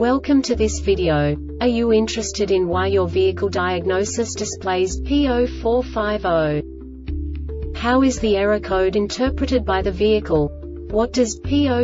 Welcome to this video. Are you interested in why your vehicle diagnosis displays P0450? How is the error code interpreted by the vehicle? What does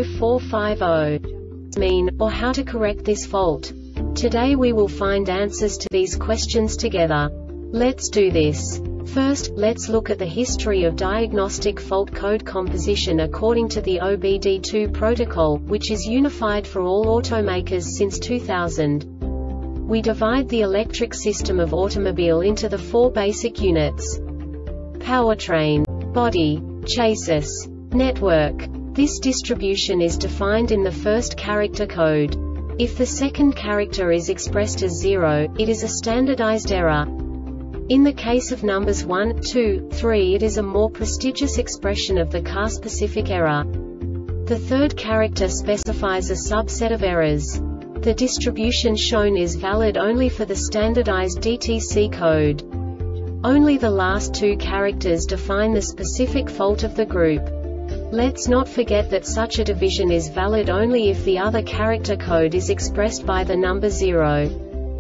P0450 mean, or how to correct this fault? Today we will find answers to these questions together. Let's do this. First, let's look at the history of diagnostic fault code composition according to the OBD2 protocol, which is unified for all automakers since 2000. We divide the electric system of automobile into the four basic units: powertrain, body, chassis, network. This distribution is defined in the first character code. If the second character is expressed as 0, it is a standardized error. In the case of numbers 1, 2, 3, it is a more prestigious expression of the car-specific error. The third character specifies a subset of errors. The distribution shown is valid only for the standardized DTC code. Only the last two characters define the specific fault of the group. Let's not forget that such a division is valid only if the other character code is expressed by the number 0.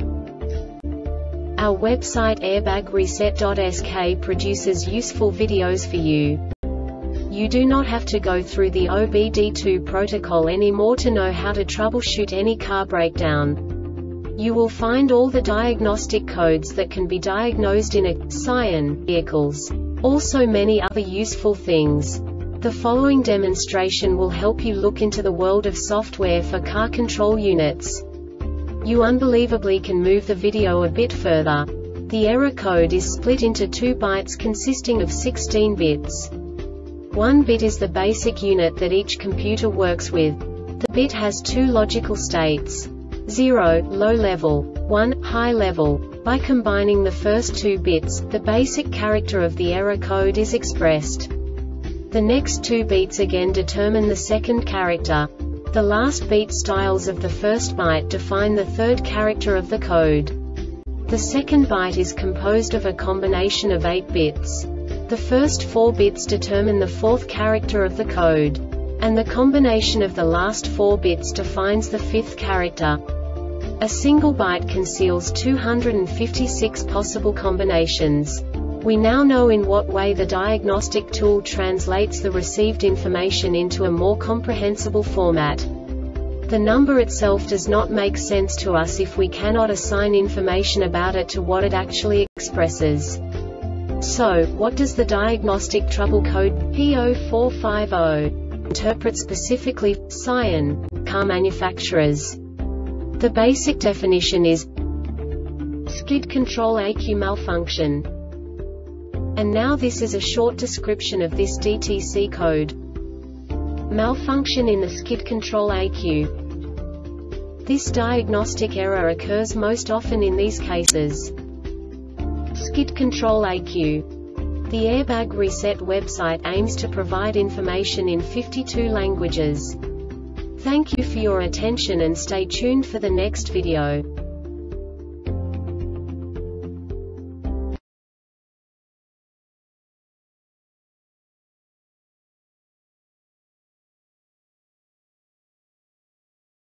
Our website airbagreset.sk produces useful videos for you. You do not have to go through the OBD2 protocol anymore to know how to troubleshoot any car breakdown. You will find all the diagnostic codes that can be diagnosed in a Scion vehicles. Also many other useful things. The following demonstration will help you look into the world of software for car control units. You unbelievably can move the video a bit further. The error code is split into 2 bytes consisting of 16 bits. 1 bit is the basic unit that each computer works with. The bit has 2 logical states: 0, low level, 1, high level. By combining the first 2 bits, the basic character of the error code is expressed. The next 2 beats again determine the second character. The last beat styles of the first byte define the third character of the code. The second byte is composed of a combination of 8 bits. The first 4 bits determine the fourth character of the code. And the combination of the last 4 bits defines the fifth character. A single byte conceals 256 possible combinations. We now know in what way the diagnostic tool translates the received information into a more comprehensible format. The number itself does not make sense to us if we cannot assign information about it to what it actually expresses. So, what does the diagnostic trouble code P0450 interpret specifically for Scion car manufacturers? The basic definition is skid control ECU malfunction. And now this is a short description of this DTC code. Malfunction in the skid control ECU. This diagnostic error occurs most often in these cases: skid control ECU. The Airbag Reset website aims to provide information in 52 languages. Thank you for your attention and stay tuned for the next video.